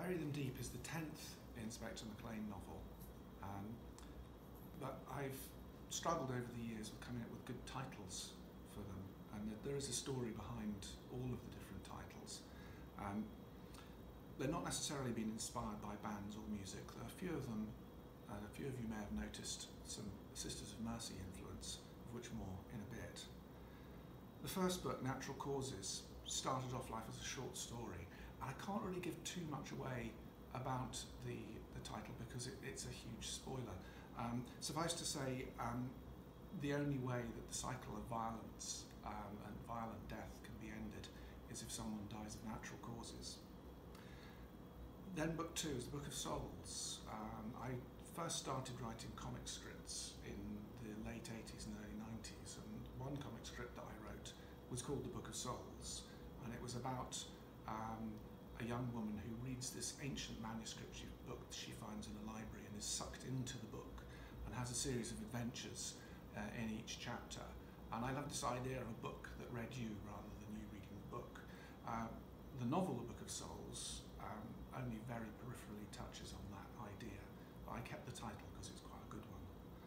Bury Them Deep is the 10th Inspector McLean novel, but I've struggled over the years with coming up with good titles for them, and there is a story behind all of the different titles. They're not necessarily been inspired by bands or music. There are a few of them, a few of you may have noticed some Sisters of Mercy influence, of which more in a bit. The first book, Natural Causes, started off life as a short story, and I can't really give too much away about the title because it's a huge spoiler. Suffice to say, the only way that the cycle of violence and violent death can be ended is if someone dies of natural causes. Then book 2 is the Book of Souls. I first started writing comic scripts in the late 80s and early 90s, and one comic script that I wrote was called The Book of Souls, and it was about a young woman who reads this ancient manuscript book she finds in a library and is sucked into the book and has a series of adventures in each chapter. And I love this idea of a book that read you rather than you reading the book. The novel The Book of Souls only very peripherally touches on that idea, but I kept the title because it's quite a good one.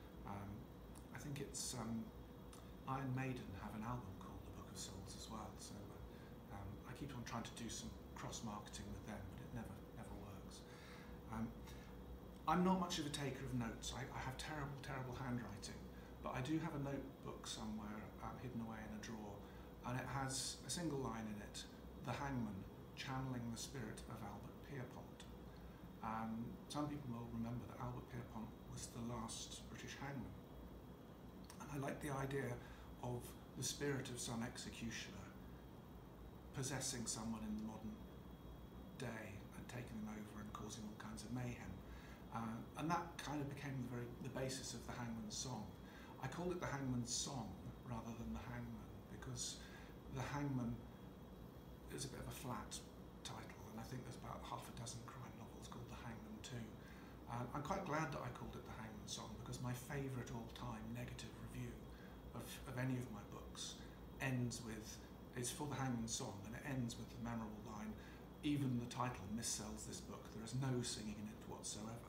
I think it's Iron Maiden have an album called The Book of Souls as well, so I keep on trying to do some cross-marketing with them, but it never works. I'm not much of a taker of notes. I have terrible handwriting, but I do have a notebook somewhere hidden away in a drawer, and it has a single line in it: the hangman channeling the spirit of Albert Pierpont. Some people will remember that Albert Pierpont was the last British hangman, and I like the idea of the spirit of some executioner possessing someone in the modern day and taking them over and causing all kinds of mayhem. And that kind of became the basis of the Hangman's Song. I called it the Hangman's Song rather than the Hangman because the Hangman is a bit of a flat title, and I think there's about half a dozen crime novels called The Hangman too. I'm quite glad that I called it the Hangman's Song because my favourite all-time negative review of any of my books is for the Hangman's Song, and it ends with the memorable line: "Even the title missells this book. There is no singing in it whatsoever."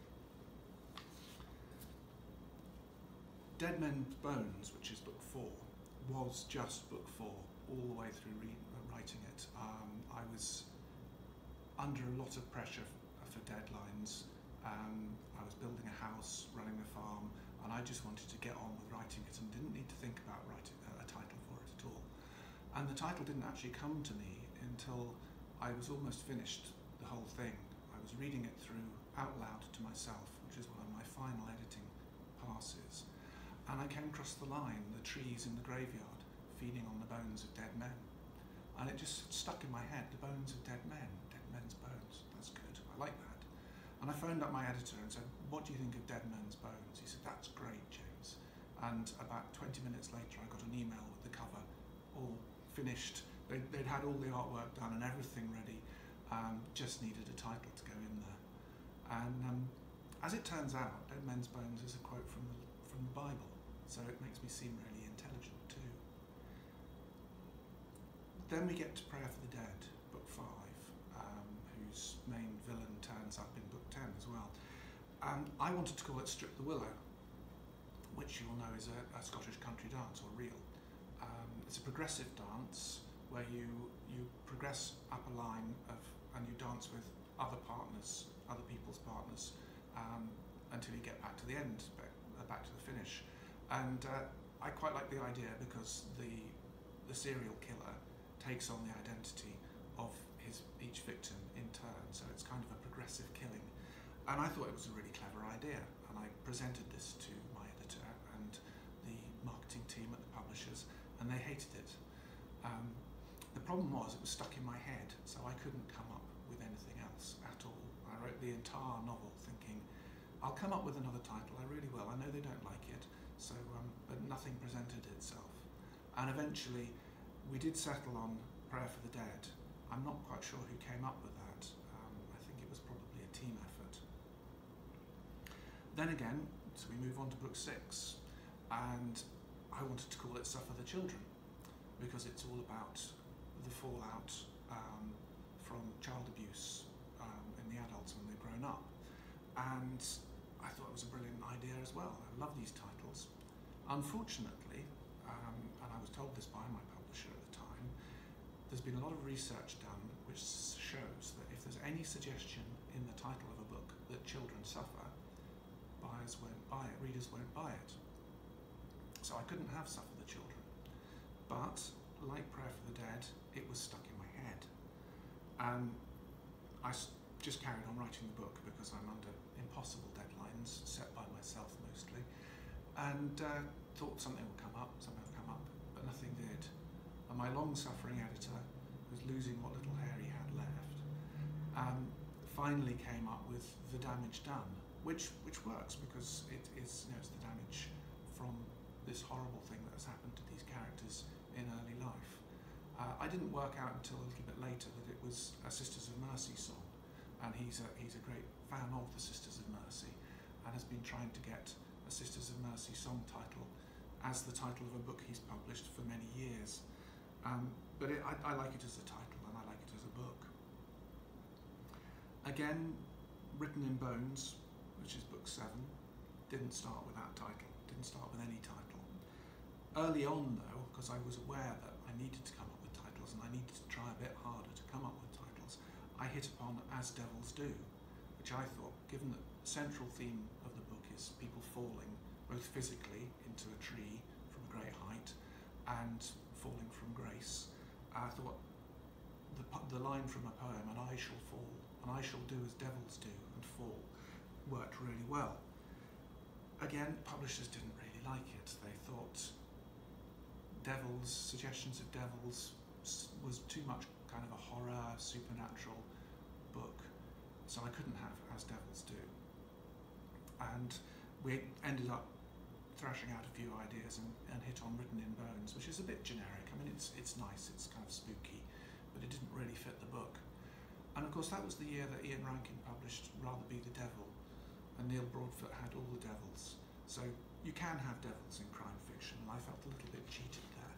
Dead Men's Bones, which is book 4, was just book 4 all the way through writing it. I was under a lot of pressure for deadlines. I was building a house, running a farm, and I just wanted to get on with writing it and didn't need to think about writing a title for it at all. And the title didn't actually come to me until I was almost finished the whole thing. I was reading it through out loud to myself, which is one of my final editing passes. And I came across the line: "The trees in the graveyard, feeding on the bones of dead men." And it just stuck in my head: the bones of dead men, dead men's bones. That's good, I like that. And I phoned up my editor and said, "What do you think of Dead Men's Bones?" He said, "That's great, James." And about 20 minutes later, I got an email with the cover all finished. They'd had all the artwork done and everything ready, just needed a title to go in there. And as it turns out, Dead Men's Bones is a quote from the Bible, so it makes me seem really intelligent too. Then we get to Prayer for the Dead, book 5, whose main villain turns up in book 10 as well. I wanted to call it Strip the Willow, which you'll know is a Scottish country dance, or reel. It's a progressive dance where you progress up a line and you dance with other people's partners, until you get back to the end, back to the finish. And I quite like the idea because the serial killer takes on the identity of each victim in turn, so it's kind of a progressive killing. And I thought it was a really clever idea, and I presented this to my editor and the marketing team at the publishers, and they hated it. The problem was it was stuck in my head, so I couldn't come up with anything else at all. I wrote the entire novel thinking, I'll come up with another title, I really will. I know they don't like it, so but nothing presented itself. And eventually we did settle on Prayer for the Dead. I'm not quite sure who came up with that. I think it was probably a team effort. Then again, so we move on to book 6, and I wanted to call it Suffer the Children, because it's all about the fallout from child abuse and I thought it was a brilliant idea as well. I love these titles. Unfortunately, and I was told this by my publisher at the time, there's been a lot of research done which shows that if there's any suggestion in the title of a book that children suffer, buyers won't buy it, readers won't buy it. So I couldn't have Suffer the Children. But, like Prayer for the Dead, it was stuck in my head. I just carried on writing the book because I'm under impossible deadlines, set by myself mostly, and thought something would come up, but nothing did. And my long-suffering editor, who was losing what little hair he had left, finally came up with The Damage Done, which works because it's the damage from this horrible thing that has happened to these characters in early life. I didn't work out until a little bit later that it was a Sisters of Mercy song, and he's a great fan of the Sisters of Mercy and has been trying to get a Sisters of Mercy song title as the title of a book he's published for many years. But I like it as a title and I like it as a book. Again, Written in Bones, which is book 7, didn't start with that title, didn't start with any title. Early on though, because I was aware that I needed to come up with titles and I needed to try a bit harder to come up with titles, I hit upon As Devils Do, which I thought, given that the central theme of the book is people falling both physically into a tree from a great height and falling from grace, I thought the line from a poem, and I shall fall, and I shall do as devils do and fall, worked really well. Again, publishers didn't really like it. They thought suggestions of devils was too much kind of a horror, supernatural book, so I couldn't have As Devils Do. And we ended up thrashing out a few ideas and hit on Written in Bones, which is a bit generic. I mean, it's nice, it's kind of spooky, but it didn't really fit the book. And of course that was the year that Ian Rankin published Rather Be the Devil, and Neil Broadfoot had All the Devils. So you can have devils in crime fiction, and I felt a little bit cheated there.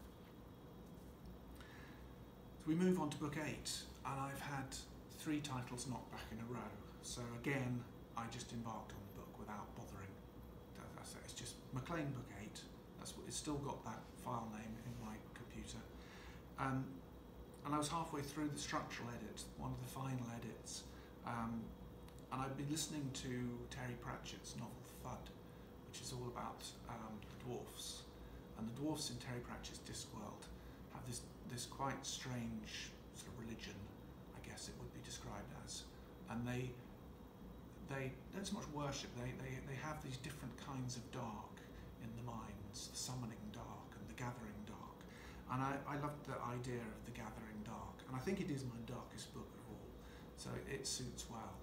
So we move on to book 8, and I've had 3 titles knocked back in a row. So again, I just embarked on the book without bothering. It's just McLean book 8. It's still got that file name in my computer. And I was halfway through the structural edit, one of the final edits, and I'd been listening to Terry Pratchett's novel Thud, which is all about the dwarfs. And the dwarfs in Terry Pratchett's Discworld have this quite strange sort of religion, I guess it would be described as. And they don't so much worship, they have these different kinds of dark in the minds, the summoning dark and the gathering dark. And I loved the idea of the gathering dark, and I think it is my darkest book of all, so it suits well.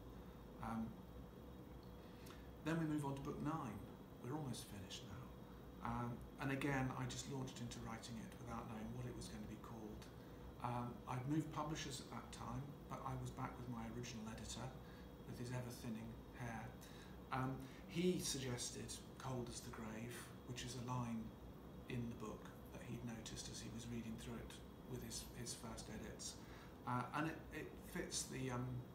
Then we move on to book 9. We're almost finished now. And again, I just launched into writing it without knowing what it was going to be called. I'd moved publishers at that time, but I was back with my original editor with his ever-thinning hair. He suggested Cold as the Grave, which is a line in the book that he'd noticed as he was reading through it with his first edits. And it fits the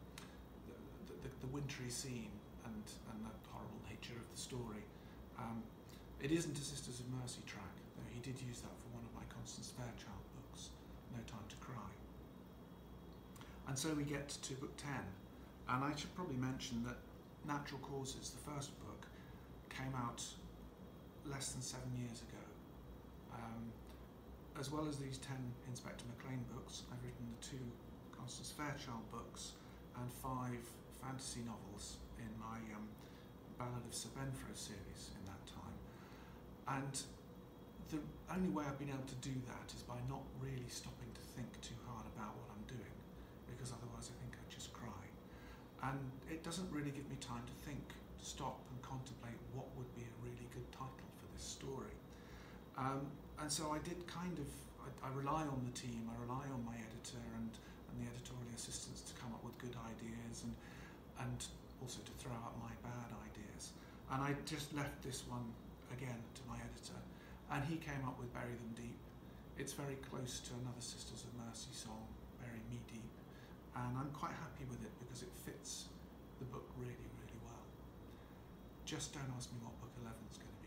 wintry scene and the horrible nature of the story. It isn't a Sisters of Mercy track, though he did use that for one of my Constance Fairchild books, No Time to Cry. And so we get to book 10, and I should probably mention that Natural Causes, the first book, came out less than 7 years ago. As well as these 10 Inspector McLean books, I've written the 2 Constance Fairchild books and 5 fantasy novels in my Ballad of Sir Benfro series in that time. And the only way I've been able to do that is by not really stopping to think too hard about what I'm doing, because otherwise I think I'd just cry. And it doesn't really give me time to think, to stop and contemplate what would be a really good title for this story. And so I did I rely on the team, I rely on my editor and the editorial assistants to come up with good ideas and also to throw out my bad ideas. And I just left this one again to my editor, and he came up with Bury Them Deep. It's very close to another Sisters of Mercy song, Bury Me Deep, and I'm quite happy with it because it fits the book really, really well. just don't ask me what book 11 is going to be.